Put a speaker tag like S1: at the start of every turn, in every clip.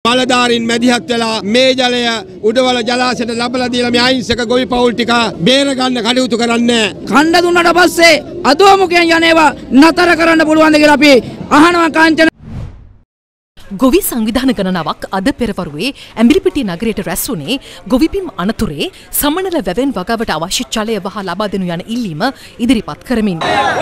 S1: බලධාරීන් මැදිහත් වෙලා මේ ජලය උඩවල ජලාශයට ලබලා දීලා මේ අහිංසක ගොවි පවුල් ටික බේර ගන්න කටයුතු කරන්නේ.
S2: කණ්ඩ දුන්නට පස්සේ අදෝමුකෙන් යන්නේවා නතර කරන්න පුළුවන්ද කියලා අපි අහනවා කාංචන.
S3: ගොවි සංවිධාන ගණනාවක් අද පෙරවරුවේ ඇඹිලිපිටිය නගරයට රැස් වුණේ ගොවිබිම් අනතුරේ සමනල වැවෙන් වගාවට අවශ්‍ය ජලය වහා ලබා දෙනු යන ඉල්ලීම ඉදිරිපත් කරමින්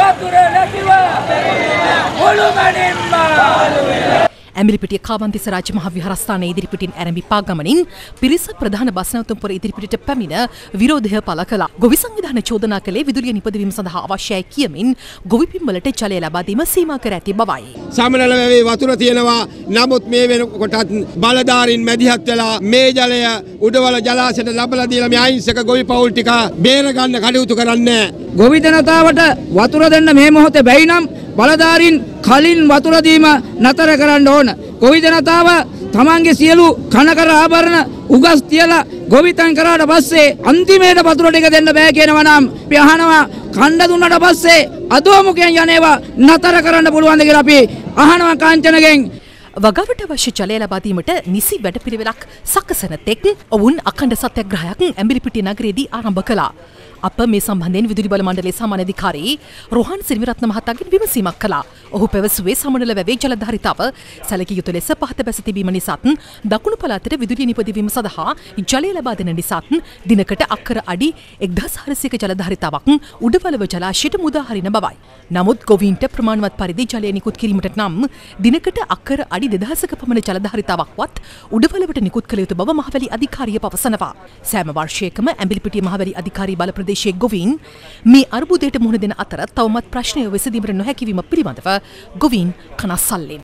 S3: ඇඹිලිපිටිය කාවන්තිස්ස රාජ්‍ය මහා විහාරස්ථානයේ ඉදිරිපිටින් ඇරඹි පා ගමනින් පිරිස ප්‍රධාන බස් නැවතුම්පොර ඉදිරිපිටට පැමිණ විරෝධය පළ කළා. ගොවි සංවිධාන චෝදනා කළේ විදුලිය නිපදවීම සඳහා අවශ්‍යයි කියමින් ගොවිබිම් වලට ජලය ලබා දීම සීමා කර ඇති බවයි.
S1: සමනල වැවේ වතුර තියෙනවා. නමුත් මේ වෙනකොටත් බලධාරීන් මැදිහත් වෙලා මේ ජලය උඩවල ජලාශයට ලබලා දීලා මේ අහිංසක ගොවි පවුල් ටික බේර ගන්න කටයුතු කරන්නේ.
S2: ගොවි ජනතාවට වතුර දෙන්න මේ මොහොතේ බැයි නම් බලධාරීන් කලින් වතුර දීම නතර කරන්න ඕන. ගොවි ජනතාව තමන්ගේ සියලු කනකර ආභරණ උගස් තියලා ගොවිතැන් කරාට පස්සේ අන්තිමේට වතුර ටික දෙන්න බෑ කියනවා නම් අපි අහනවා කණ්ඩ දුන්නට පස්සේ අදෝමුකෙන් යන්නේවා නතර කරන්න පුළුවන්ද කියලා අපි අහනවා කාංචනගෙන්.
S3: වගාවට අවශ්‍ය ජලය ලබා දීමට නිසි වැඩපිළිවෙලක් සකසන තෙක් ඔවුන් අඛණ්ඩ සත්‍යග්‍රහයක් ඇඹිලිපිටිය නගරයේදී ආරම්භ කළා. අප මේ සම්බන්ධයෙන් විදුලි බල මණ්ඩලයේ සාමාන්‍ය අධිකාරී රෝහන් සිරිවිරත්න මහතාගෙන් විමසීමක් කළා. ඔහු පැවසුවේ සමනල වැවේ ජල ධාරිතාව සැලකිය යුතු ලෙස පහත බැස තිබීම නිසාත් දකුණු පළාතට විදුලිය නිපදවීම සඳහා ජලය ලබා දෙන නිසාත් දිනකට අක්කර අඩි 1400ක ජල ධාරිතාවක් උඩවලව ජලාශයට මුදා හරින බවයි. නමුත් ගොවීන්ට ප්‍රමාණවත් පරිදි ජලය නිකුත් කිරීමට නම් දිනකට අක්කර අඩි 2000ක පමණ ජල ධාරිතාවක්වත් උඩවලවට නිකුත් කළ යුතු බව මහවැලි අධිකාරිය පවසනවා. සෑම වර්ෂයකම ඇඹිලිපිටිය මහවැලි අධිකාරී බල ප්‍රදේශයේ ගොවීන් මේ අර්බුදයට මුහුණ දෙන අතර තවමත් ප්‍රශ්නය විසඳීමට නොහැකි වීම පිළිබඳව ගොවීන් කනස්සල්ලෙන්